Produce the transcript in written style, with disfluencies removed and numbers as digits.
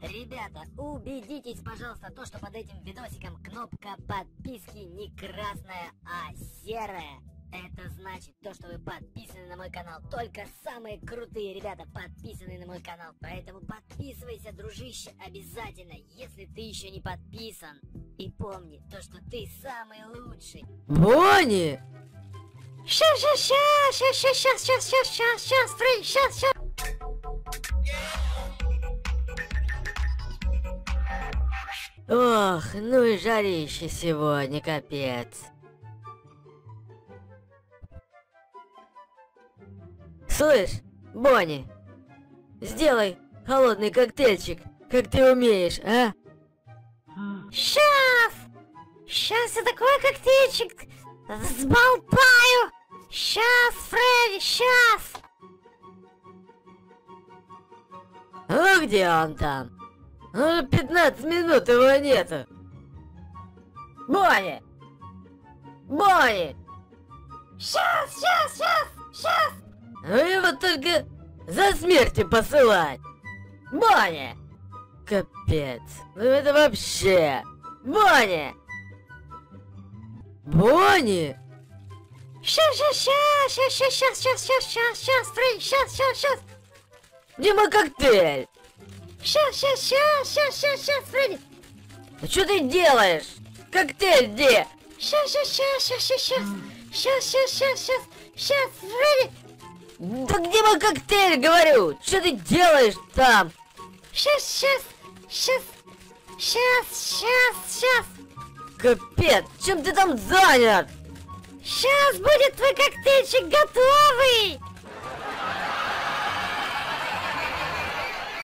Ребята, убедитесь, пожалуйста, то, что под этим видосиком кнопка подписки не красная, а серая. Это значит то, что вы подписаны на мой канал. Только самые крутые ребята подписаны на мой канал. Поэтому подписывайся, дружище, обязательно, если ты еще не подписан. И помни, то, что ты самый лучший. Бонни! Сейчас, Фрей, сейчас. Ох, ну и жарище сегодня, капец. Слышь, Бонни, сделай холодный коктейльчик, как ты умеешь, а? Сейчас я такой коктейльчик взболтаю. Сейчас, Фредди, сейчас. Ну где он там? Ну 15 минут его нету. Бонни! Бонни! Сейчас. Ну его только за смертью посылать. Бонни! Капец, ну это вообще. Бонни! Бонни! Сейчас, Фрей, сейчас. Где мой коктейль? Сейчас, Фредди. Ну что ты делаешь? Коктейль где? Сейчас, Фредди. Да где мой коктейль, говорю? Что ты делаешь там? Сейчас. Капец, чем ты там занят? Сейчас будет твой коктейльчик готовый.